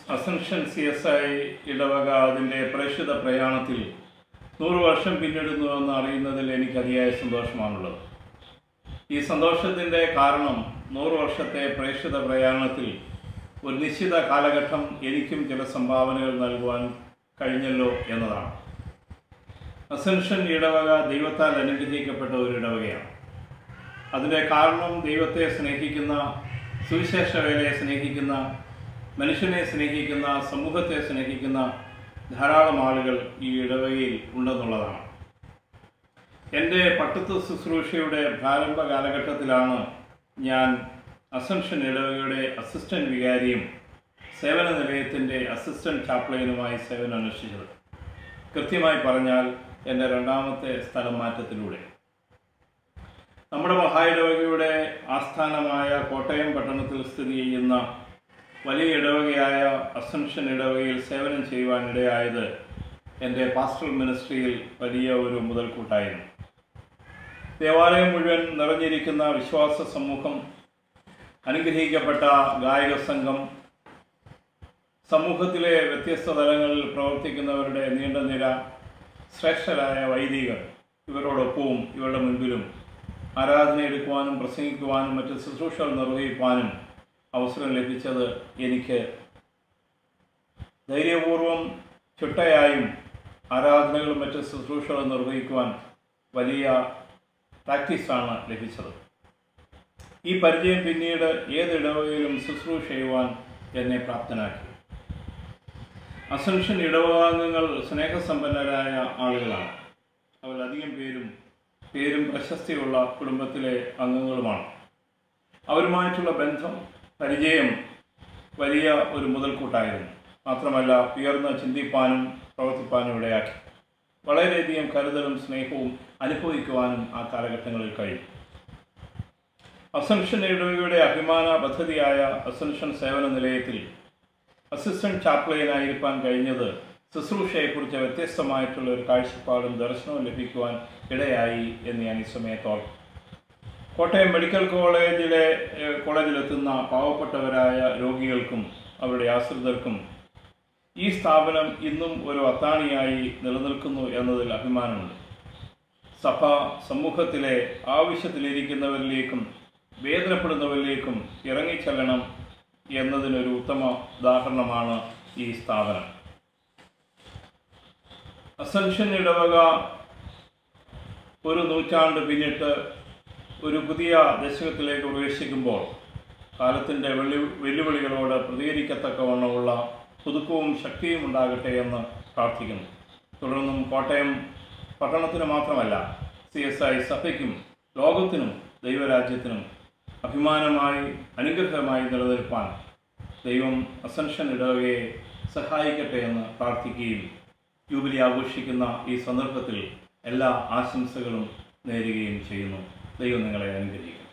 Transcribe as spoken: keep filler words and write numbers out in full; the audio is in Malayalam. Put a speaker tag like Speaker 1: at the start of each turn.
Speaker 1: അസൻഷൻ സി എസ് ഐ ഇടവക അതിൻ്റെ പ്രേക്ഷിത പ്രയാണത്തിൽ നൂറ് വർഷം പിന്നിടുന്നുവെന്ന് അറിയുന്നതിൽ എനിക്ക് അതിയായ സന്തോഷമാണുള്ളത്. ഈ സന്തോഷത്തിൻ്റെ കാരണം നൂറ് വർഷത്തെ പ്രേക്ഷിത പ്രയാണത്തിൽ ഒരു നിശ്ചിത കാലഘട്ടം എനിക്കും ചില സംഭാവനകൾ നൽകുവാൻ കഴിഞ്ഞല്ലോ എന്നതാണ്. അസൻഷൻ ഇടവക ദൈവത്താൽ അനുഗ്രഹിക്കപ്പെട്ട ഒരു ഇടവകയാണ്. അതിൻ്റെ കാരണം ദൈവത്തെ സ്നേഹിക്കുന്ന, സുവിശേഷ വേലയെ സ്നേഹിക്കുന്ന, മനുഷ്യനെ സ്നേഹിക്കുന്ന, സമൂഹത്തെ സ്നേഹിക്കുന്ന ധാരാളം ആളുകൾ ഈ ഇടവകയിൽ ഉണ്ടെന്നുള്ളതാണ്. എൻ്റെ പട്ടത്വ ശുശ്രൂഷയുടെ പ്രാരംഭ കാലഘട്ടത്തിലാണ് ഞാൻ അസൻഷൻ ഇടവകയുടെ അസിസ്റ്റൻറ്റ് വികാരിയും സേവന നിലയത്തിൻ്റെ അസിസ്റ്റൻറ്റ് ചാപ്ലൈനുമായി സേവനം അനുഷ്ഠിച്ചത്. കൃത്യമായി പറഞ്ഞാൽ എൻ്റെ രണ്ടാമത്തെ സ്ഥലം മാറ്റത്തിലൂടെ. നമ്മുടെ മഹായിടവകയുടെ ആസ്ഥാനമായ കോട്ടയം പട്ടണത്തിൽ സ്ഥിതി ചെയ്യുന്ന വലിയ ഇടവകയായ അസൻഷൻ ഇടവകയിൽ സേവനം ചെയ്യുവാനിടയായത് എൻ്റെ പാസ്റ്ററൽ മിനിസ്ട്രിയിൽ വലിയ ഒരു മുതൽക്കൂട്ടായിരുന്നു. ദേവാലയം മുഴുവൻ നിറഞ്ഞിരിക്കുന്ന വിശ്വാസ സമൂഹം, അനുഗ്രഹിക്കപ്പെട്ട ഗായക സംഘം, സമൂഹത്തിലെ വ്യത്യസ്ത തലങ്ങളിൽ പ്രവർത്തിക്കുന്നവരുടെ നീണ്ട നിര, ശ്രേഷ്ഠരായ വൈദികർ, ഇവരോടൊപ്പവും ഇവരുടെ മുൻപിലും ആരാധന എടുക്കുവാനും പ്രസംഗിക്കുവാനും മറ്റ് ശുശ്രൂഷകൾ നിർവഹിക്കുവാനും അവസരം ലഭിച്ചത് എനിക്ക് ധൈര്യപൂർവം ചിട്ടയായും ആരാധനകളും മറ്റ് ശുശ്രൂഷകളും നിർവഹിക്കുവാൻ വലിയ പ്രാക്ടീസാണ് ലഭിച്ചത്. ഈ പരിചയം പിന്നീട് ഏത് ഇടവകയിലും ശുശ്രൂഷ ചെയ്യുവാൻ എന്നെ പ്രാപ്തനാക്കി. അസൻഷൻ ഇടവകാംഗങ്ങൾ സ്നേഹസമ്പന്നരായ ആളുകളാണ്. അവരധികം പേരും പേരും പ്രശസ്തിയുള്ള കുടുംബത്തിലെ അംഗങ്ങളുമാണ്. അവരുമായിട്ടുള്ള ബന്ധം, പരിചയം വലിയ ഒരു മുതൽക്കൂട്ടായിരുന്നു. മാത്രമല്ല, ഉയർന്ന ചിന്തിപ്പാനും പ്രവർത്തിപ്പാനും ഇടയാക്കി. വളരെയധികം കരുതലും സ്നേഹവും അനുഭവിക്കുവാനും ആ കാലഘട്ടങ്ങളിൽ കഴിയും. അസൻഷൻ ഇടവകയുടെ അഭിമാന പദ്ധതിയായ അസൻഷൻ സേവന നിലയത്തിൽ അസിസ്റ്റൻറ്റ് ചാപ്ലൈനായിരിക്കാൻ കഴിഞ്ഞത് ശുശ്രൂഷയെക്കുറിച്ച് വ്യത്യസ്തമായിട്ടുള്ള ഒരു കാഴ്ചപ്പാടും ദർശനവും ലഭിക്കുവാൻ ഇടയായി എന്ന് ഞാൻ ഈ സമയത്തോളം. കോട്ടയം മെഡിക്കൽ കോളേജിലെ കോളേജിലെത്തുന്ന പാവപ്പെട്ടവരായ രോഗികൾക്കും അവരുടെ ആശ്രിതർക്കും ഈ സ്ഥാപനം ഇന്നും ഒരു അത്താണിയായി നിലനിൽക്കുന്നു എന്നതിൽ അഭിമാനമുണ്ട്. സഭ സമൂഹത്തിലെ ആവശ്യത്തിലിരിക്കുന്നവരിലേക്കും വേദനപ്പെടുന്നവരിലേക്കും ഇറങ്ങിച്ചെല്ലണം എന്നതിനൊരു ഉത്തമ ഉദാഹരണമാണ് ഈ സ്ഥാപനം. അസൻഷൻ ഇടവക ഒരു നൂറ്റാണ്ട് പിന്നിട്ട് ഒരു പുതിയ ദശകത്തിലേക്ക് പ്രവേശിക്കുമ്പോൾ കാലത്തിൻ്റെ വെള്ളി വെല്ലുവിളികളോട് പ്രതികരിക്കത്തക്കവണ്ണമുള്ള പുതുക്കവും ശക്തിയും ഉണ്ടാകട്ടെ എന്ന് പ്രാർത്ഥിക്കുന്നു. തുടർന്നും കോട്ടയം പട്ടണത്തിന് മാത്രമല്ല, സി എസ് ഐ സഭയ്ക്കും ലോകത്തിനും ദൈവരാജ്യത്തിനും അഭിമാനമായി അനുഗ്രഹമായി നിലനിൽപ്പാൻ ദൈവം അസൻഷൻ ഇടവകയെ സഹായിക്കട്ടെ എന്ന് പ്രാർത്ഥിക്കുകയും ജൂബിലി ആഘോഷിക്കുന്ന ഈ സന്ദർഭത്തിൽ എല്ലാ ആശംസകളും നേരുകയും ചെയ്യുന്നു. ദൈവം നിങ്ങളെ അനുഗ്രഹിക്കും.